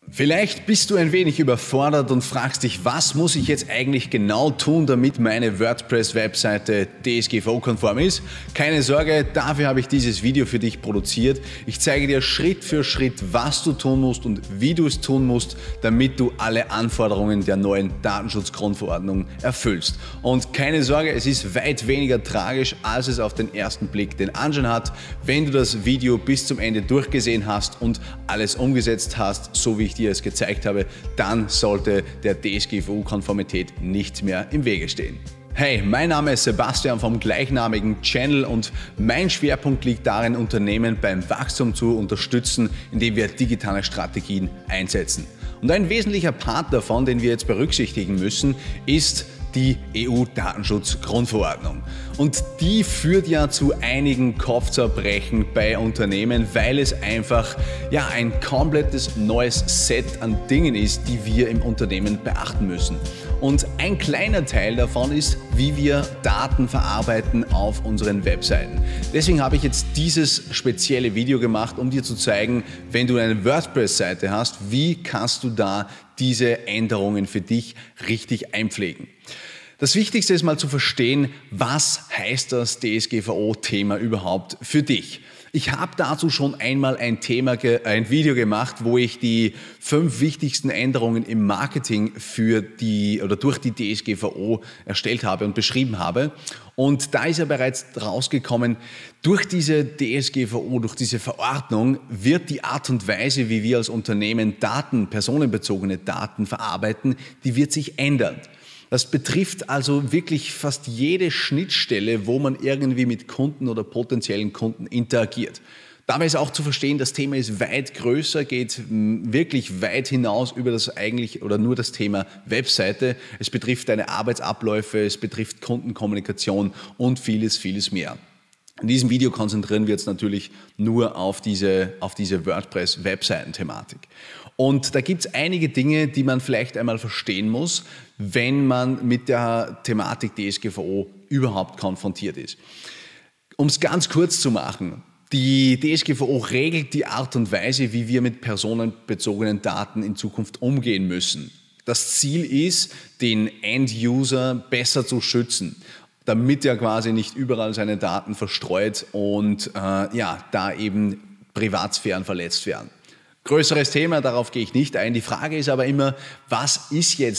Vielleicht bist du ein wenig überfordert und fragst dich, was muss ich jetzt eigentlich genau tun, damit meine WordPress-Webseite DSGVO-konform ist? Keine Sorge, dafür habe ich dieses Video für dich produziert. Ich zeige dir Schritt für Schritt, was du tun musst und wie du es tun musst, damit du alle Anforderungen der neuen Datenschutzgrundverordnung erfüllst. Und keine Sorge, es ist weit weniger tragisch, als es auf den ersten Blick den Anschein hat, wenn du das Video bis zum Ende durchgesehen hast und alles umgesetzt hast, so wie ich dir es gezeigt habe, dann sollte der DSGVO-Konformität nichts mehr im Wege stehen. Hey, mein Name ist Sebastian vom gleichnamigen Channel und mein Schwerpunkt liegt darin, Unternehmen beim Wachstum zu unterstützen, indem wir digitale Strategien einsetzen. Und ein wesentlicher Part davon, den wir jetzt berücksichtigen müssen, ist die EU-Datenschutzgrundverordnung. Und die führt ja zu einigen Kopfzerbrechen bei Unternehmen, weil es einfach ein komplettes neues Set an Dingen ist, die wir im Unternehmen beachten müssen. Und ein kleiner Teil davon ist, wie wir Daten verarbeiten auf unseren Webseiten. Deswegen habe ich jetzt dieses spezielle Video gemacht, um dir zu zeigen, wenn du eine WordPress-Seite hast, wie kannst du da diese Änderungen für dich richtig einpflegen. Das Wichtigste ist mal zu verstehen, was heißt das DSGVO-Thema überhaupt für dich? Ich habe dazu schon einmal ein Video gemacht, wo ich die 5 wichtigsten Änderungen im Marketing durch die DSGVO erstellt habe und beschrieben habe. Und da ist ja bereits rausgekommen, durch diese DSGVO, durch diese Verordnung wird die Art und Weise, wie wir als Unternehmen personenbezogene Daten verarbeiten, die wird sich ändern. Das betrifft also wirklich fast jede Schnittstelle, wo man irgendwie mit Kunden oder potenziellen Kunden interagiert. Dabei ist auch zu verstehen, das Thema ist weit größer, geht wirklich weit hinaus über nur das Thema Webseite. Es betrifft deine Arbeitsabläufe, es betrifft Kundenkommunikation und vieles, vieles mehr. In diesem Video konzentrieren wir uns natürlich nur auf diese WordPress-Webseiten-Thematik. Und da gibt es einige Dinge, die man vielleicht einmal verstehen muss, wenn man mit der Thematik DSGVO überhaupt konfrontiert ist. Um es ganz kurz zu machen, die DSGVO regelt die Art und Weise, wie wir mit personenbezogenen Daten in Zukunft umgehen müssen. Das Ziel ist, den End-User besser zu schützen, damit er quasi nicht überall seine Daten verstreut und da eben Privatsphären verletzt werden. Größeres Thema, darauf gehe ich nicht ein. Die Frage ist aber immer, was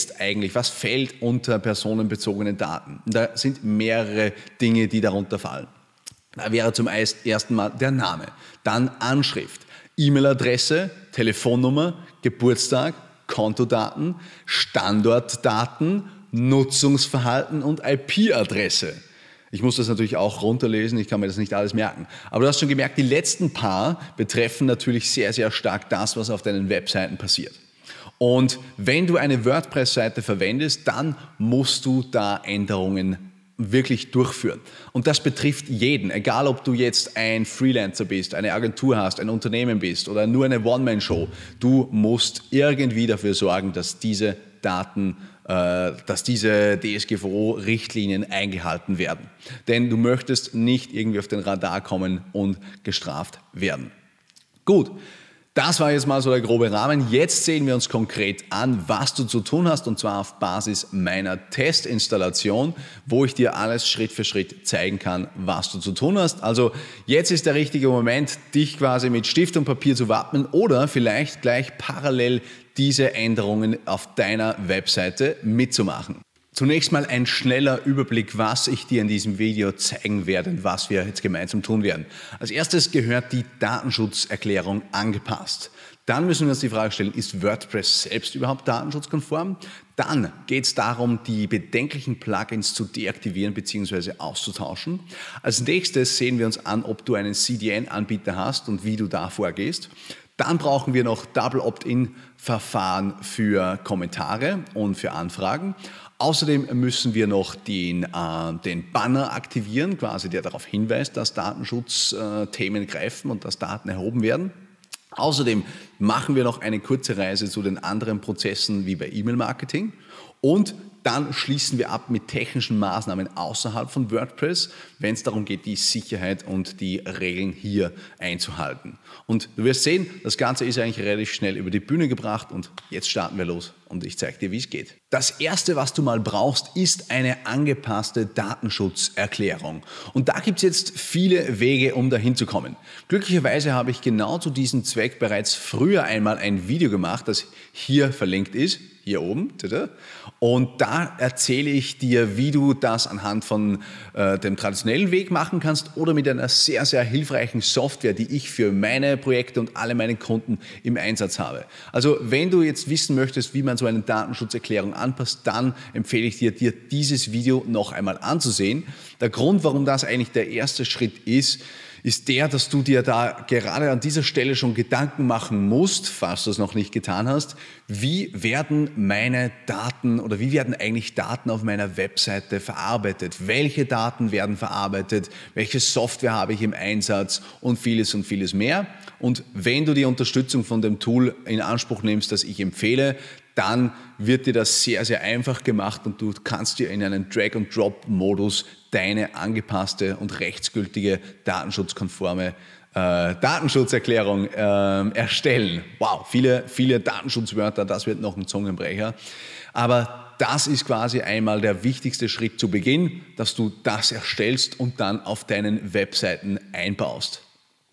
fällt unter personenbezogenen Daten? Und da sind mehrere Dinge, die darunter fallen. Da wäre zum ersten Mal der Name, dann Anschrift, E-Mail-Adresse, Telefonnummer, Geburtstag, Kontodaten, Standortdaten, Nutzungsverhalten und IP-Adresse. Ich muss das natürlich auch runterlesen, ich kann mir das nicht alles merken. Aber du hast schon gemerkt, die letzten paar betreffen natürlich sehr, sehr stark das, was auf deinen Webseiten passiert. Und wenn du eine WordPress-Seite verwendest, dann musst du da Änderungen wirklich durchführen. Und das betrifft jeden, egal ob du jetzt ein Freelancer bist, eine Agentur hast, ein Unternehmen bist oder nur eine One-Man-Show. Du musst irgendwie dafür sorgen, dass diese DSGVO-Richtlinien eingehalten werden. Denn du möchtest nicht irgendwie auf den Radar kommen und gestraft werden. Gut, das war jetzt mal so der grobe Rahmen. Jetzt sehen wir uns konkret an, was du zu tun hast, und zwar auf Basis meiner Testinstallation, wo ich dir alles Schritt für Schritt zeigen kann, was du zu tun hast. Also jetzt ist der richtige Moment, dich quasi mit Stift und Papier zu wappnen oder vielleicht gleich parallel diese Änderungen auf deiner Webseite mitzumachen. Zunächst mal ein schneller Überblick, was ich dir in diesem Video zeigen werde und was wir jetzt gemeinsam tun werden. Als erstes gehört die Datenschutzerklärung angepasst. Dann müssen wir uns die Frage stellen, ist WordPress selbst überhaupt datenschutzkonform? Dann geht es darum, die bedenklichen Plugins zu deaktivieren bzw. auszutauschen. Als nächstes sehen wir uns an, ob du einen CDN-Anbieter hast und wie du da vorgehst. Dann brauchen wir noch Double Opt-in-Verfahren für Kommentare und für Anfragen. Außerdem müssen wir noch den Banner aktivieren, quasi der darauf hinweist, dass Datenschutzthemen greifen und dass Daten erhoben werden. Außerdem machen wir noch eine kurze Reise zu den anderen Prozessen wie bei E-Mail-Marketing. Und dann schließen wir ab mit technischen Maßnahmen außerhalb von WordPress, wenn es darum geht, die Sicherheit und die Regeln hier einzuhalten. Und du wirst sehen, das Ganze ist eigentlich relativ schnell über die Bühne gebracht und jetzt starten wir los und ich zeige dir, wie es geht. Das Erste, was du mal brauchst, ist eine angepasste Datenschutzerklärung. Und da gibt es jetzt viele Wege, um dahin zu kommen. Glücklicherweise habe ich genau zu diesem Zweck bereits früher einmal ein Video gemacht, das hier verlinkt ist, hier oben. Und da erzähle ich dir, wie du das anhand von dem traditionellen Weg machen kannst oder mit einer sehr, sehr hilfreichen Software, die ich für meine Projekte und alle meine Kunden im Einsatz habe. Also wenn du jetzt wissen möchtest, wie man so eine Datenschutzerklärung anpasst, dann empfehle ich dir, dieses Video noch einmal anzusehen. Der Grund, warum das eigentlich der erste Schritt ist der, dass du dir da gerade an dieser Stelle schon Gedanken machen musst, falls du es noch nicht getan hast, wie werden meine Daten oder wie werden eigentlich Daten auf meiner Webseite verarbeitet? Welche Daten werden verarbeitet? Welche Software habe ich im Einsatz? Und vieles mehr. Und wenn du die Unterstützung von dem Tool in Anspruch nimmst, das ich empfehle, dann wird dir das sehr, sehr einfach gemacht und du kannst dir in einem Drag-and-Drop-Modus deine angepasste und rechtsgültige datenschutzkonforme Datenschutzerklärung erstellen. Wow, viele Datenschutzwörter, das wird noch ein Zungenbrecher. Aber das ist quasi einmal der wichtigste Schritt zu Beginn, dass du das erstellst und dann auf deinen Webseiten einbaust.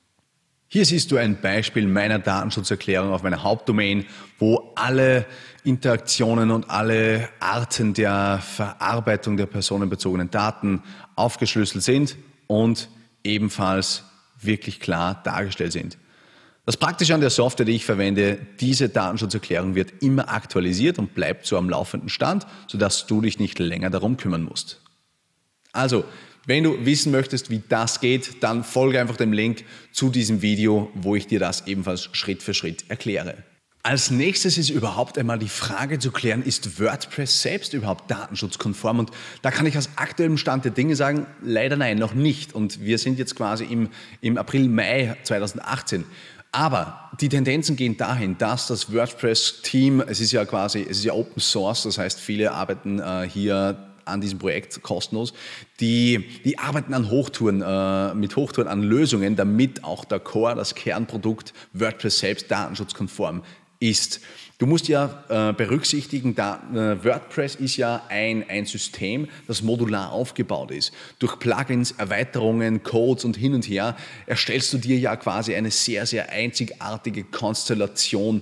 Hier siehst du ein Beispiel meiner Datenschutzerklärung auf meiner Hauptdomain, wo alle Interaktionen und alle Arten der Verarbeitung der personenbezogenen Daten aufgeschlüsselt sind und ebenfalls wirklich klar dargestellt sind. Das Praktische an der Software, die ich verwende, diese Datenschutzerklärung wird immer aktualisiert und bleibt so am laufenden Stand, sodass du dich nicht länger darum kümmern musst. Also, wenn du wissen möchtest, wie das geht, dann folge einfach dem Link zu diesem Video, wo ich dir das ebenfalls Schritt für Schritt erkläre. Als nächstes ist überhaupt einmal die Frage zu klären, ist WordPress selbst überhaupt datenschutzkonform? Und da kann ich aus aktuellem Stand der Dinge sagen, leider nein, noch nicht. Und wir sind jetzt quasi im April, Mai 2018. Aber die Tendenzen gehen dahin, dass das WordPress-Team, es ist ja Open Source, das heißt, viele arbeiten hier an diesem Projekt kostenlos, die arbeiten an Hochtouren, mit Hochtouren an Lösungen, damit auch der Core, das Kernprodukt WordPress selbst datenschutzkonform ist. Du musst ja berücksichtigen, WordPress ist ja ein System, das modular aufgebaut ist. Durch Plugins, Erweiterungen, Codes und hin und her erstellst du dir ja quasi eine sehr, sehr einzigartige Konstellation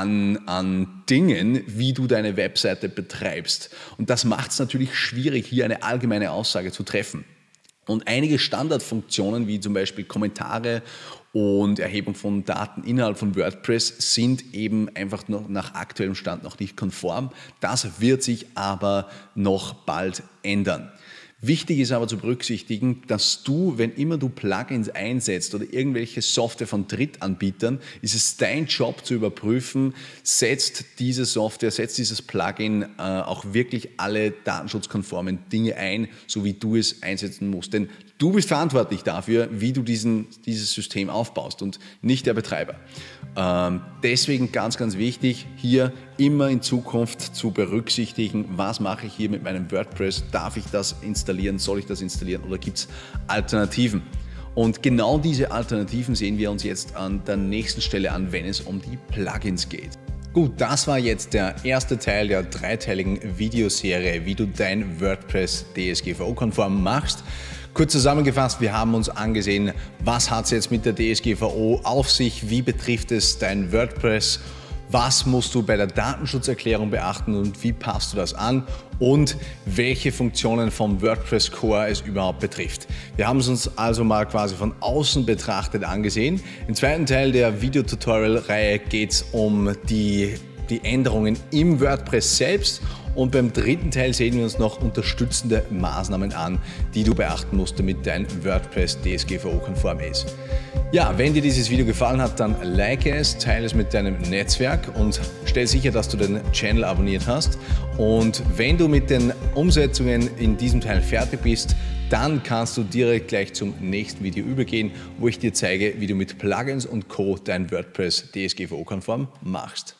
an Dingen, wie du deine Webseite betreibst. Und das macht es natürlich schwierig, hier eine allgemeine Aussage zu treffen. Und einige Standardfunktionen, wie zum Beispiel Kommentare und Erhebung von Daten innerhalb von WordPress, sind eben einfach noch nach aktuellem Stand noch nicht konform. Das wird sich aber noch bald ändern. Wichtig ist aber zu berücksichtigen, dass du, wenn immer du Plugins einsetzt oder irgendwelche Software von Drittanbietern, ist es dein Job zu überprüfen, setzt diese Software, setzt dieses Plugin auch wirklich alle datenschutzkonformen Dinge ein, so wie du es einsetzen musst. Denn du bist verantwortlich dafür, wie du dieses System aufbaust und nicht der Betreiber. Deswegen ganz, ganz wichtig, hier immer in Zukunft zu berücksichtigen, was mache ich hier mit meinem WordPress, darf ich das installieren, soll ich das installieren oder gibt es Alternativen? Und genau diese Alternativen sehen wir uns jetzt an der nächsten Stelle an, wenn es um die Plugins geht. Gut, das war jetzt der erste Teil der dreiteiligen Videoserie, wie du dein WordPress DSGVO-konform machst. Kurz zusammengefasst, wir haben uns angesehen, was hat es jetzt mit der DSGVO auf sich, wie betrifft es dein WordPress, was musst du bei der Datenschutzerklärung beachten und wie passt du das an und welche Funktionen vom WordPress Core es überhaupt betrifft. Wir haben es uns also mal quasi von außen betrachtet angesehen. Im zweiten Teil der Videotutorial-Reihe geht es um die Änderungen im WordPress selbst. Und beim dritten Teil sehen wir uns noch unterstützende Maßnahmen an, die du beachten musst, damit dein WordPress DSGVO-konform ist. Ja, wenn dir dieses Video gefallen hat, dann like es, teile es mit deinem Netzwerk und stell sicher, dass du den Channel abonniert hast. Und wenn du mit den Umsetzungen in diesem Teil fertig bist, dann kannst du direkt gleich zum nächsten Video übergehen, wo ich dir zeige, wie du mit Plugins und Co. dein WordPress DSGVO-konform machst.